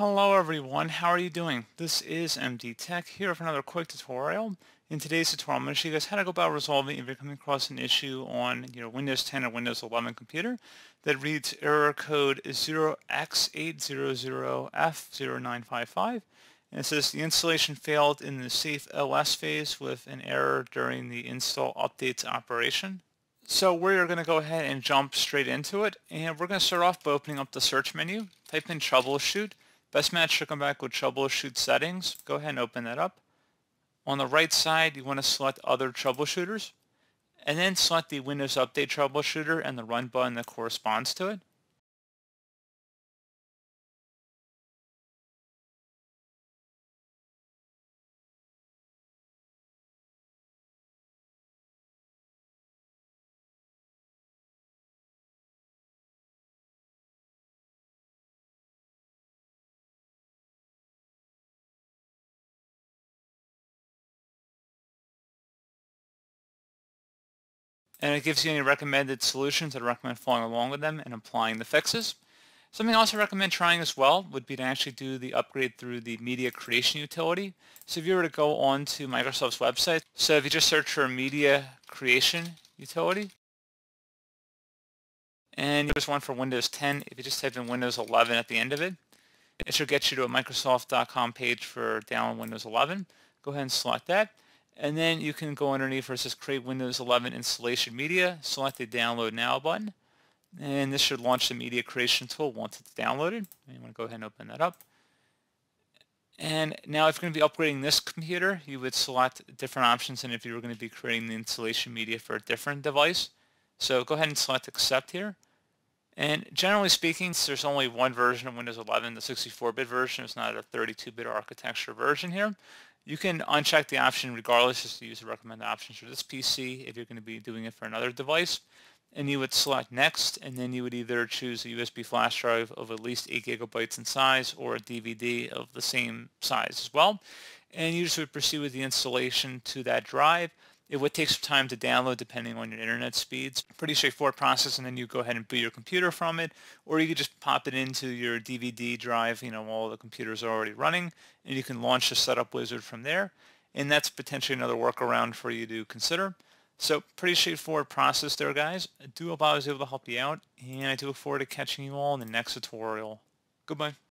Hello everyone, how are you doing? This is MD Tech here with another quick tutorial. In today's tutorial, I'm going to show you guys how to go about resolving if you're coming across an issue on your Windows 10 or Windows 11 computer that reads error code 0x800F0955. And it says the installation failed in the safe OS phase with an error during the install updates operation. So we're going to go ahead and jump straight into it, and we're going to start off by opening up the search menu, type in troubleshoot. Best match should come back with troubleshoot settings. Go ahead and open that up. On the right side, you want to select other troubleshooters, and then select the Windows Update troubleshooter and the run button that corresponds to it. And it gives you any recommended solutions. I'd recommend following along with them and applying the fixes. Something I also recommend trying as well would be to actually do the upgrade through the media creation utility. So if you were to go on to Microsoft's website, so if you just search for media creation utility, and there's one for Windows 10, if you just type in Windows 11 at the end of it, it should get you to a Microsoft.com page for download Windows 11. Go ahead and select that. And then you can go underneath where it says Create Windows 11 Installation Media, select the Download Now button, and this should launch the media creation tool once it's downloaded. You want to go ahead and open that up. And now if you're going to be upgrading this computer, you would select different options than if you were going to be creating the installation media for a different device. So go ahead and select Accept here. And generally speaking, there's only one version of Windows 11, the 64-bit version. It's not a 32-bit architecture version here. You can uncheck the option regardless, just to use the recommended options for this PC if you're going to be doing it for another device. And you would select Next, and then you would either choose a USB flash drive of at least 8 gigabytes in size or a DVD of the same size as well. And you just would proceed with the installation to that drive. It would take some time to download depending on your internet speeds. Pretty straightforward process, and then you go ahead and boot your computer from it, or you could just pop it into your DVD drive, while the computer's already running, and you can launch the setup wizard from there. And that's potentially another workaround for you to consider. So pretty straightforward process there, guys. I do hope I was able to help you out, and I do look forward to catching you all in the next tutorial. Goodbye.